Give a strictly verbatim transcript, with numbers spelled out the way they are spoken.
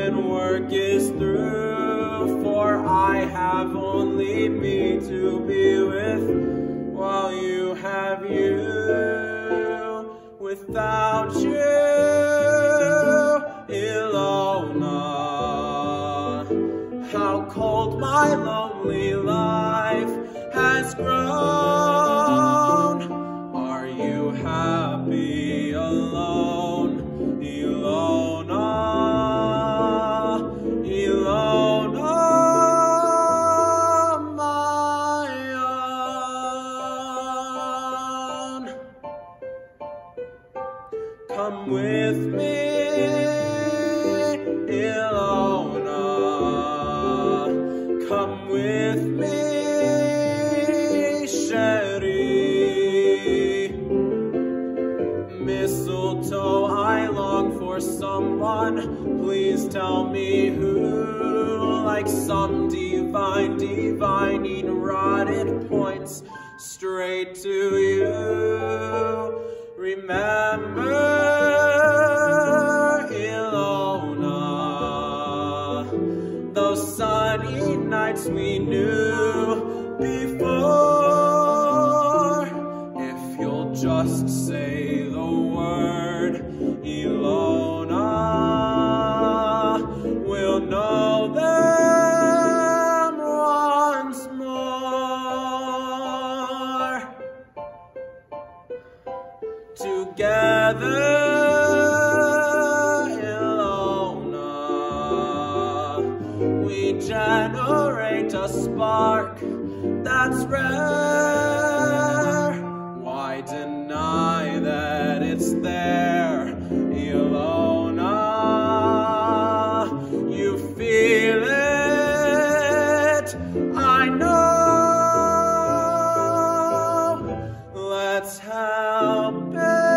when work is through, for I have only me to be with, while you have you. Without you, Ilona, how cold my lonely life has grown. Are you happy alone, Ilona, Ilona, my own? Come with me, Ilona, come with me, Sherry. Mistletoe, I long for someone, please tell me who, like some divine divining rod, it points straight to you. Remember, Ilona, those sunny nights we knew before. If you'll just say the word, Ilona, we'll know them once more. Together, Ilona, we generate a spark that's rare. Why deny that it's there, Ilona? You feel it, I know. Let's help it.